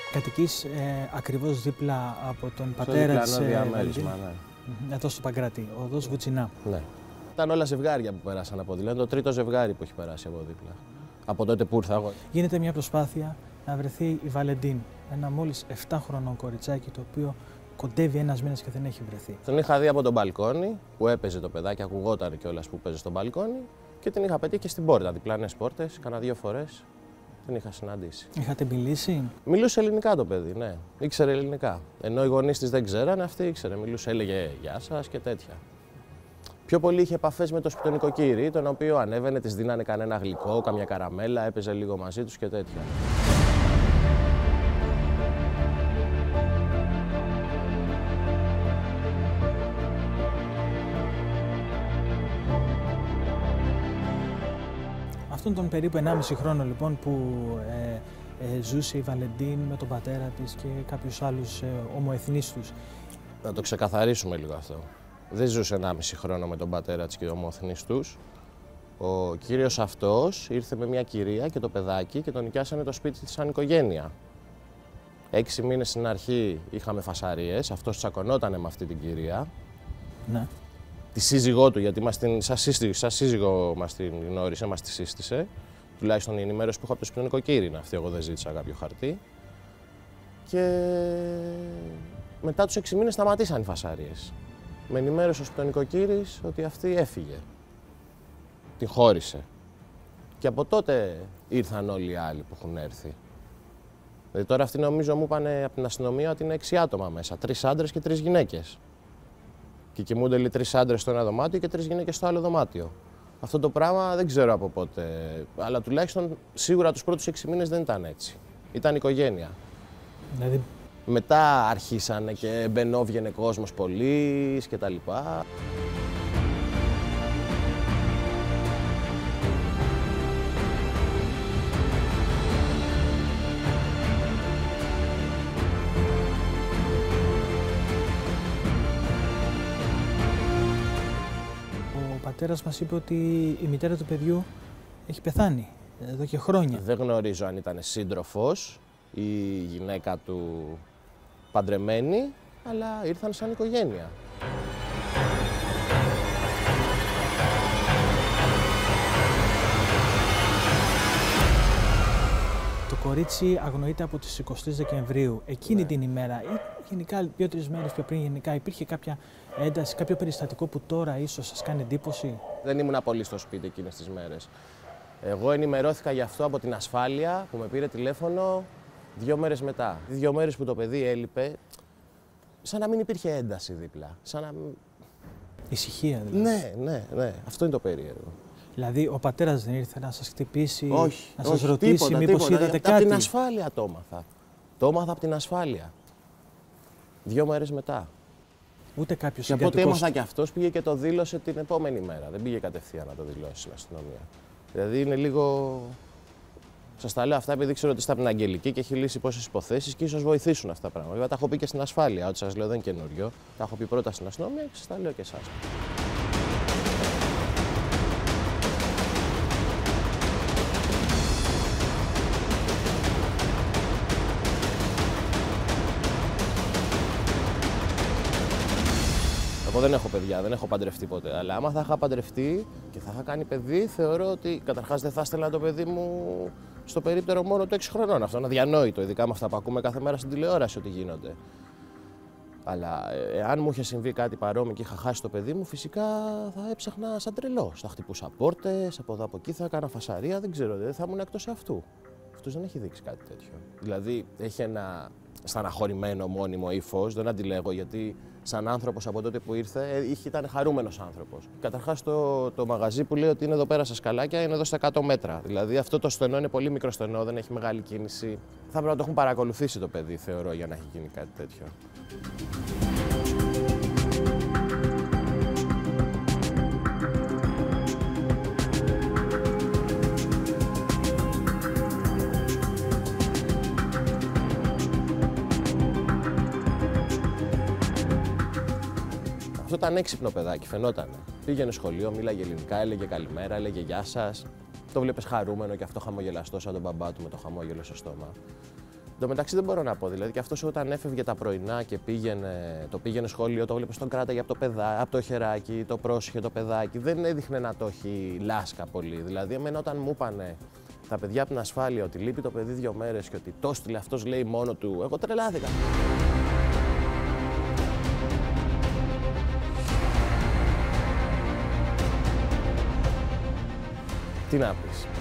Κατοικείς ακριβώς δίπλα από τον πατέρα της διαμέρισμα, ναι. Εδώ στο Παγκράτη, οδός Βουτσινά. Ναι. Ήταν όλα ζευγάρια που πέρασαν από δίπλα. Είναι το τρίτο ζευγάρι που έχει περάσει από δίπλα. Από τότε που ήρθα εγώ. Γίνεται μια προσπάθεια να βρεθεί η Βαλεντίν, ένα μόλις 7χρονο κοριτσάκι το οποίο κοντεύει ένας μήνας και δεν έχει βρεθεί. Τον είχα δει από τον μπαλκόνι που έπαιζε το παιδάκι, ακουγόταν κιόλας που παίζε στο μπαλκόνι και την είχα πετύχει και στην πόρτα, διπλανές πόρτες, κάνα 2 φορές την είχα συναντήσει. Είχατε μιλήσει? Μιλούσε ελληνικά το παιδί, ναι. Ήξερε ελληνικά. Ενώ οι γονείς της δεν ξέρανε, αυτή ήξερε. Μιλούσε, έλεγε γεια σας και τέτοια. Πιο πολύ είχε επαφές με το σπιτονικοκύρι, τον οποίο ανέβαινε, της δίνανε κανένα γλυκό, καμιά καραμέλα, έπαιζε λίγο μαζί τους και τέτοια. Αυτόν τον περίπου 1,5 χρόνο λοιπόν που ζούσε η Βαλεντίν με τον πατέρα της και κάποιους άλλους ομοεθνείς τους. Να το ξεκαθαρίσουμε λίγο αυτό. Δεν ζούσε 1,5 χρόνο με τον πατέρα της και τον ομοεθνείς τους. Ο κύριος αυτός ήρθε με μια κυρία και το παιδάκι και τον νοικιάσανε το σπίτι της σαν οικογένεια. 6 μήνες στην αρχή είχαμε φασαρίες, αυτός τσακωνότανε με αυτή την κυρία. Ναι. Τη σύζυγό του, γιατί σαν σύζυγο μας την γνώρισε, μας τη σύστησε. Τουλάχιστον η ενημέρωση που έχω από το σπιτονικοκύρι είναι αυτή, εγώ δεν ζήτησα κάποιο χαρτί. Και μετά τους 6 μήνες σταματήσαν οι φασαρίες. Με ενημέρωσε ο σπιτονικοκύρης ότι αυτή έφυγε. Την χώρισε. Και από τότε ήρθαν όλοι οι άλλοι που έχουν έρθει. Δηλαδή τώρα αυτοί νομίζω μου είπανε από την αστυνομία ότι είναι 6 άτομα μέσα, 3 άντρες και 3 γυναίκες. Και κοιμούνται όλοι 3 άντρες στο ένα δωμάτιο και 3 γυναίκες στο άλλο δωμάτιο. Αυτό το πράγμα δεν ξέρω από πότε, αλλά τουλάχιστον σίγουρα τους πρώτους 6 μήνες δεν ήταν έτσι. Ήταν οικογένεια. Δηλαδή... Μετά αρχίσανε και μπαινόβγαινε κόσμος πολύς και τα λοιπά. Ο πατέρας μας είπε ότι η μητέρα του παιδιού έχει πεθάνει εδώ και χρόνια. Δεν γνωρίζω αν ήταν σύντροφος ή η γυναίκα του παντρεμένη, αλλά ήρθαν σαν οικογένεια. Το κορίτσι αγνοείται από τις 23 Δεκεμβρίου. Εκείνη την ημέρα ή γενικά 2-3 μέρες πιο πριν γενικά υπήρχε κάποια ένταση, κάποιο περιστατικό που τώρα ίσως σας κάνει εντύπωση? Δεν ήμουν πολύ στο σπίτι εκείνες τις μέρες. Εγώ ενημερώθηκα γι' αυτό από την ασφάλεια που με πήρε τηλέφωνο 2 μέρες μετά. 2 μέρες που το παιδί έλειπε, σαν να μην υπήρχε ένταση δίπλα. Σαν να... Ησυχία δηλαδή. Ναι. Αυτό είναι το περίεργο. Δηλαδή ο πατέρας δεν ήρθε να σας χτυπήσει, όχι, να σας ρωτήσει μήπως είδατε κάτι? Από την ασφάλεια το έμαθα. Το έμαθα από την ασφάλεια. 2 μέρες μετά. Ούτε κάποιος και από ό,τι συγκατοικός... έμαθα κι αυτός πήγε και το δήλωσε την επόμενη μέρα. Δεν πήγε κατευθείαν να το δηλώσει στην αστυνομία. Δηλαδή είναι λίγο... Σας τα λέω αυτά επειδή ξέρω ότι είστε από την Αγγελική και έχει λύσει πόσες υποθέσεις και ίσως βοηθήσουν αυτά τα πράγματα. Βέβαια τα έχω πει και στην ασφάλεια. Ό,τι σας λέω δεν είναι καινούριο. Τα έχω πει πρώτα στην αστυνομία και σας τα λέω και εσάς. Εγώ δεν έχω παιδιά, δεν έχω παντρευτεί ποτέ. Αλλά άμα θα είχα παντρευτεί και θα είχα κάνει παιδί, θεωρώ ότι καταρχάς δεν θα έστελνα το παιδί μου στο περίπτερο μόνο του 6 χρονών. Αυτό είναι αδιανόητο, ειδικά με αυτά που ακούμε κάθε μέρα στην τηλεόραση ότι γίνονται. Αλλά εάν μου είχε συμβεί κάτι παρόμοιο και είχα χάσει το παιδί μου, φυσικά θα έψαχνα σαν τρελός. Θα χτυπούσα πόρτες, από εδώ από εκεί θα έκανα φασαρία, δεν ξέρω, δεν θα ήμουν εκτός αυτού. Αυτός δεν έχει δείξει κάτι τέτοιο. Δηλαδή έχει ένα στεναχωρημένο μόνιμο ύφος, δεν αντιλέγω γιατί σαν άνθρωπος από τότε που ήρθε ήταν χαρούμενος άνθρωπος. Καταρχάς το μαγαζί που λέει ότι είναι εδώ πέρα στα σκαλάκια είναι εδώ στα 100 μέτρα. Δηλαδή αυτό το στενό είναι πολύ μικρό στενό, δεν έχει μεγάλη κίνηση. Θα πρέπει να το έχουν παρακολουθήσει το παιδί, θεωρώ, για να έχει γίνει κάτι τέτοιο. Αυτό ήταν έξυπνο παιδάκι, φαινότανε. Πήγαινε σχολείο, μίλαγε ελληνικά, έλεγε καλημέρα, έλεγε γεια σας. Το βλέπεις χαρούμενο και αυτό χαμογελαστό σαν τον μπαμπά του με το χαμόγελο στο στόμα. Εν τω μεταξύ δεν μπορώ να πω. Δηλαδή και αυτό όταν έφευγε τα πρωινά και το πήγαινε σχολείο, το βλέπεις τον κράταγε από το χεράκι, το πρόσεχε το παιδάκι. Δεν έδειχνε να το έχει λάσκα πολύ. Δηλαδή, εμένα όταν μου είπανε τα παιδιά από την ασφάλεια ότι λείπει το παιδί 2 μέρες και ότι το στείλε αυτός λέει μόνο του, εγώ τρελάθηκα. Τι να πεις.